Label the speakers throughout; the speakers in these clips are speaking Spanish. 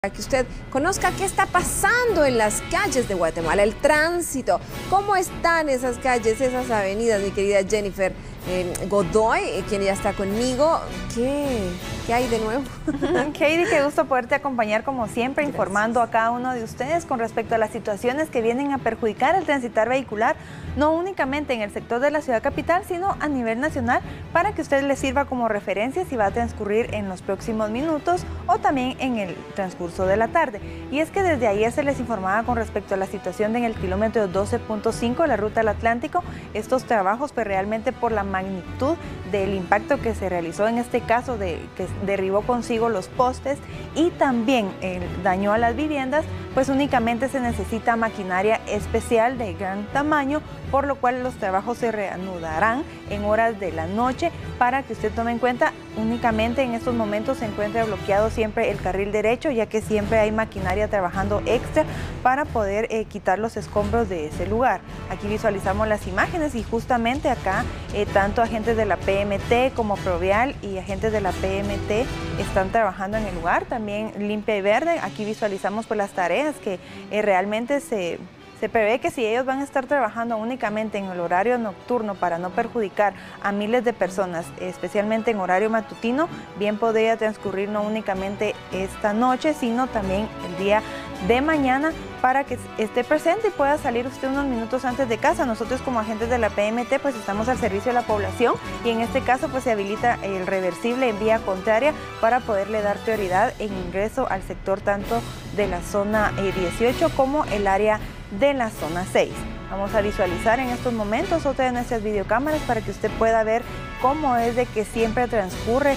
Speaker 1: Para que usted conozca qué está pasando en las calles de Guatemala, el tránsito, cómo están esas calles, esas avenidas, mi querida Jennifer Godoy, quien ya está conmigo. ¿Qué hay de nuevo?
Speaker 2: Katie, qué gusto poderte acompañar como siempre, informando a cada uno de ustedes con respecto a las situaciones que vienen a perjudicar el transitar vehicular, no únicamente en el sector de la ciudad capital, sino a nivel nacional, para que usted le sirva como referencia si va a transcurrir en los próximos minutos o también en el transcurso de la tarde. Y es que desde ayer se les informaba con respecto a la situación en el kilómetro 12.5 de la ruta al Atlántico, estos trabajos pues realmente por la magnitud del impacto que se realizó en este caso, que derribó consigo los postes y también dañó a las viviendas, pues únicamente se necesita maquinaria especial de gran tamaño, por lo cual los trabajos se reanudarán en horas de la noche. Para que usted tome en cuenta, únicamente en estos momentos se encuentra bloqueado siempre el carril derecho, ya que siempre hay maquinaria trabajando extra para poder quitar los escombros de ese lugar. Aquí visualizamos las imágenes y justamente acá tanto agentes de la PMT como Provial y agentes de la PMT están trabajando en el lugar, también Limpia y Verde. Aquí visualizamos pues las tareas que realmente se prevé que si ellos van a estar trabajando únicamente en el horario nocturno para no perjudicar a miles de personas, especialmente en horario matutino, bien podría transcurrir no únicamente esta noche, sino también el día de mañana, para que esté presente y pueda salir usted unos minutos antes de casa. Nosotros como agentes de la PMT pues estamos al servicio de la población y en este caso pues se habilita el reversible en vía contraria para poderle dar prioridad en ingreso al sector tanto de la zona 18 como el área de la zona 6. Vamos a visualizar en estos momentos otra de nuestras videocámaras para que usted pueda ver cómo es de que siempre transcurre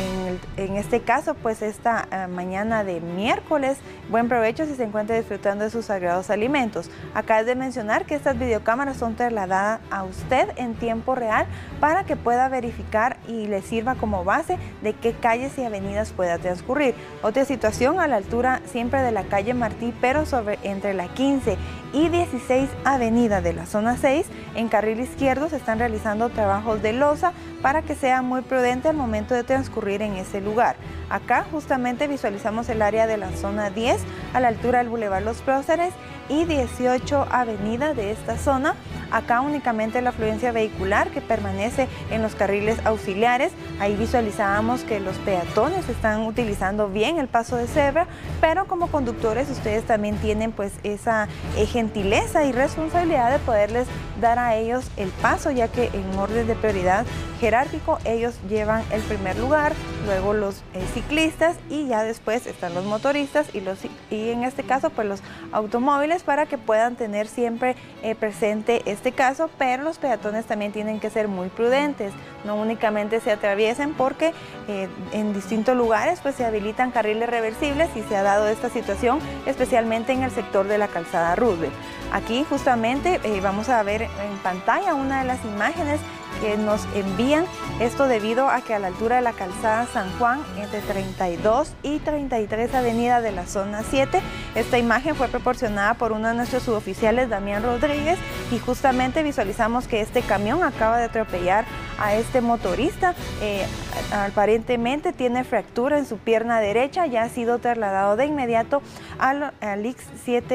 Speaker 2: en este caso pues esta mañana de miércoles. Buen provecho si se encuentra disfrutando de sus sagrados alimentos. Acá es de mencionar que estas videocámaras son trasladadas a usted en tiempo real para que pueda verificar y le sirva como base de qué calles y avenidas pueda transcurrir. Otra situación a la altura siempre de la calle Martí, pero entre la 15 y 16 avenida de la zona 6, en carril izquierdo se están realizando trabajos de losa para que sea muy prudente al momento de transcurrir en ese lugar. Acá justamente visualizamos el área de la zona 10 a la altura del Boulevard Los Próceres y 18 avenida de esta zona. Acá únicamente la afluencia vehicular que permanece en los carriles auxiliares. Ahí visualizábamos que los peatones están utilizando bien el paso de cebra, pero como conductores ustedes también tienen pues esa gentileza y responsabilidad de poderles dar a ellos el paso, ya que en orden de prioridad jerárquico ellos llevan el primer lugar, luego los ciclistas y ya después están los motoristas y en este caso pues los automóviles, para que puedan tener siempre presente este caso. Pero los peatones también tienen que ser muy prudentes, no únicamente se atraviesen porque en distintos lugares pues se habilitan carriles reversibles y se ha dado esta situación especialmente en el sector de la calzada Roosevelt. Aquí justamente vamos a ver en pantalla una de las imágenes que nos envían, esto debido a que a la altura de la calzada San Juan, entre 32 y 33 avenida de la zona 7, esta imagen fue proporcionada por uno de nuestros suboficiales, Damián Rodríguez, y justamente visualizamos que este camión acaba de atropellar a este motorista. Aparentemente tiene fractura en su pierna derecha, ya ha sido trasladado de inmediato al IX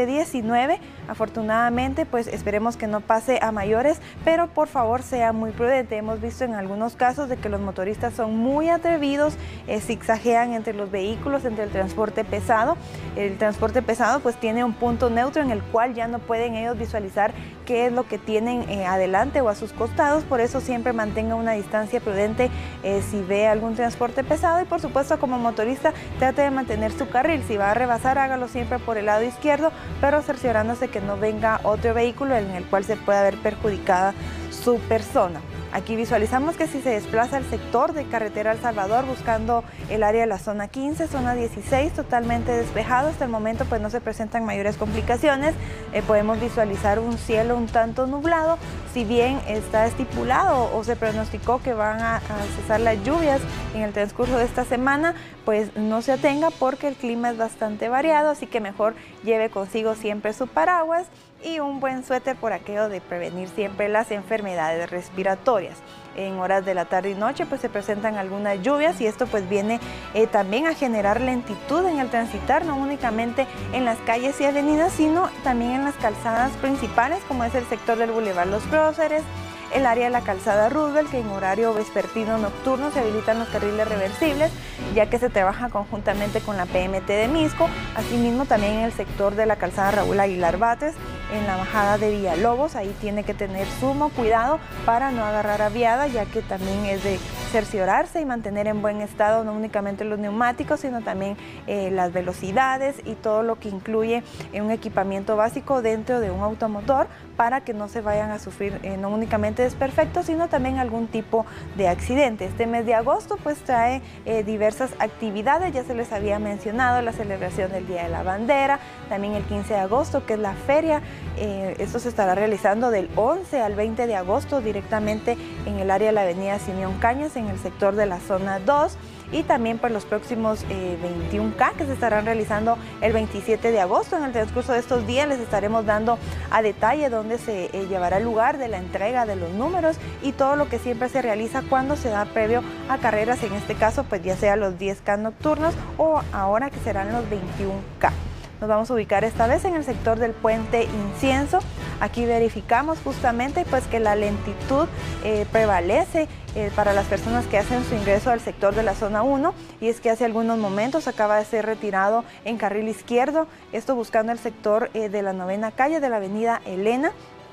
Speaker 2: 719. Afortunadamente pues esperemos que no pase a mayores, pero por favor sea muy prudente. Hemos visto en algunos casos de que los motoristas son muy atrevidos, zigzaguean entre los vehículos, entre el transporte pesado. El transporte pesado pues tiene un punto neutro en el cual ya no pueden ellos visualizar qué es lo que tienen adelante o a sus costados, por eso siempre mantenga una distancia prudente si ve algún transporte pesado, y por supuesto como motorista trate de mantener su carril. Si va a rebasar, hágalo siempre por el lado izquierdo, pero cerciorándose que no venga otro vehículo en el cual se pueda ver perjudicada su persona. Aquí visualizamos que si se desplaza al sector de Carretera El Salvador buscando el área de la zona 15, zona 16, totalmente despejado. Hasta el momento pues no se presentan mayores complicaciones. Podemos visualizar un cielo un tanto nublado. Si bien está estipulado o se pronosticó que van a cesar las lluvias en el transcurso de esta semana, pues no se atenga porque el clima es bastante variado, así que mejor lleve consigo siempre su paraguas y un buen suéter por aquello de prevenir siempre las enfermedades respiratorias. En horas de la tarde y noche pues se presentan algunas lluvias y esto pues viene también a generar lentitud en el transitar, no únicamente en las calles y avenidas, sino también en las calzadas principales, como es el sector del Boulevard Los Próceres, el área de la calzada Roosevelt, que en horario vespertino nocturno se habilitan los carriles reversibles, ya que se trabaja conjuntamente con la PMT de Misco. Asimismo también en el sector de la calzada Raúl Aguilar Batres, en la bajada de Villalobos, ahí tiene que tener sumo cuidado para no agarrar aviada, ya que también es de cerciorarse y mantener en buen estado no únicamente los neumáticos, sino también las velocidades y todo lo que incluye un equipamiento básico dentro de un automotor, para que no se vayan a sufrir no únicamente desperfectos, sino también algún tipo de accidente. Este mes de agosto pues trae diversas actividades, ya se les había mencionado la celebración del Día de la Bandera, también el 15 de agosto que es la feria, esto se estará realizando del 11 al 20 de agosto directamente en el área de la avenida Simeón Cañas, en el sector de la zona 2, y también por los próximos 21K que se estarán realizando el 27 de agosto. En el transcurso de estos días les estaremos dando a detalle dónde se llevará el lugar de la entrega de los números y todo lo que siempre se realiza cuando se da previo a carreras, en este caso pues ya sea los 10K nocturnos o ahora que serán los 21K. Nos vamos a ubicar esta vez en el sector del Puente Incienso. Aquí verificamos justamente pues que la lentitud prevalece para las personas que hacen su ingreso al sector de la zona 1, y es que hace algunos momentos acaba de ser retirado en carril izquierdo, esto buscando el sector de la 9ª calle de la avenida Elena,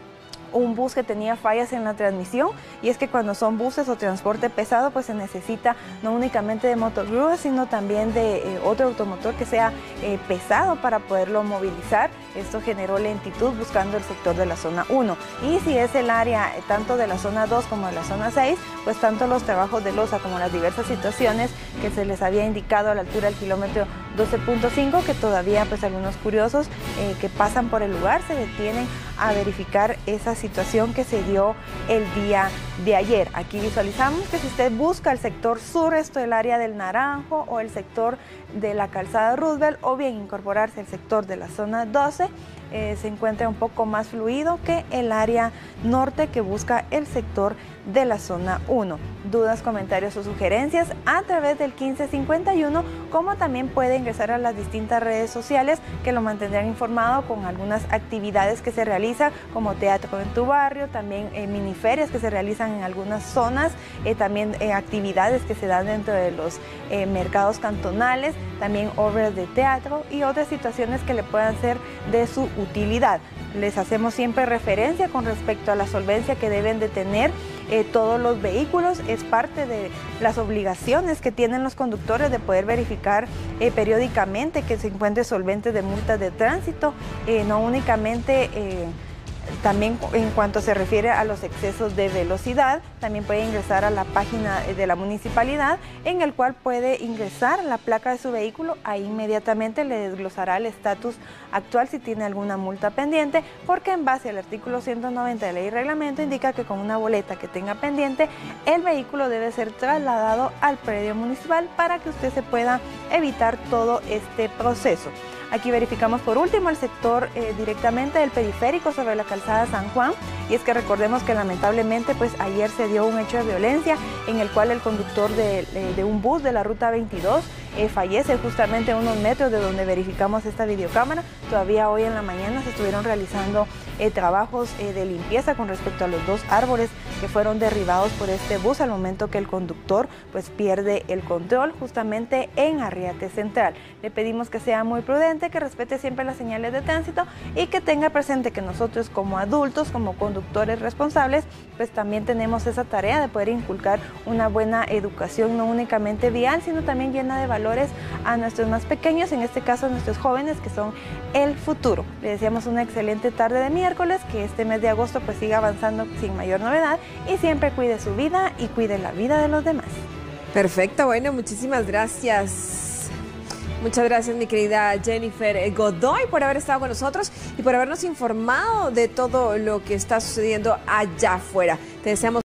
Speaker 2: un bus que tenía fallas en la transmisión, y es que cuando son buses o transporte pesado pues se necesita no únicamente de motorgrúas, sino también de otro automotor que sea pesado para poderlo movilizar. Esto generó lentitud buscando el sector de la zona 1, y si es el área tanto de la zona 2 como de la zona 6, pues tanto los trabajos de losa como las diversas situaciones que se les había indicado a la altura del kilómetro 12.5, que todavía pues algunos curiosos que pasan por el lugar se detienen a verificar esa situación que se dio el día de ayer. Aquí visualizamos que si usted busca el sector sur, esto es el área del Naranjo o el sector de la calzada Roosevelt, o bien incorporarse al sector de la zona 12, se encuentra un poco más fluido que el área norte que busca el sector de la zona 1. Dudas, comentarios o sugerencias a través del 1551, como también puede ingresar a las distintas redes sociales que lo mantendrán informado con algunas actividades que se realizan, como teatro en tu barrio, también miniferias que se realizan en algunas zonas, también actividades que se dan dentro de los mercados cantonales, también obras de teatro y otras situaciones que le puedan ser de su utilidad. Les hacemos siempre referencia con respecto a la solvencia que deben de tener todos los vehículos. Es parte de las obligaciones que tienen los conductores de poder verificar periódicamente que se encuentre solvente de multas de tránsito, no únicamente también en cuanto se refiere a los excesos de velocidad. También puede ingresar a la página de la municipalidad, en el cual puede ingresar la placa de su vehículo. Ahí inmediatamente le desglosará el estatus actual si tiene alguna multa pendiente, porque en base al artículo 190 de ley y reglamento indica que con una boleta que tenga pendiente, el vehículo debe ser trasladado al predio municipal para que usted se pueda evitar todo este proceso. Aquí verificamos por último el sector directamente del periférico sobre la calzada San Juan, y es que recordemos que lamentablemente pues ayer se dio un hecho de violencia en el cual el conductor de un bus de la ruta 22 fallece justamente a unos metros de donde verificamos esta videocámara. Todavía hoy en la mañana se estuvieron realizando trabajos de limpieza con respecto a los 2 árboles que fueron derribados por este bus al momento que el conductor pues pierde el control justamente en Arriate Central. Le pedimos que sea muy prudente, que respete siempre las señales de tránsito y que tenga presente que nosotros como adultos, como conductores responsables, pues también tenemos esa tarea de poder inculcar una buena educación, no únicamente vial, sino también llena de valores a nuestros más pequeños, en este caso a nuestros jóvenes que son el futuro. Le deseamos una excelente tarde de miércoles, que este mes de agosto pues siga avanzando sin mayor novedad y siempre cuide su vida y cuide la vida de los demás.
Speaker 1: Perfecto, bueno, muchísimas gracias. Muchas gracias, mi querida Jennifer Godoy, por haber estado con nosotros y por habernos informado de todo lo que está sucediendo allá afuera. Te deseamos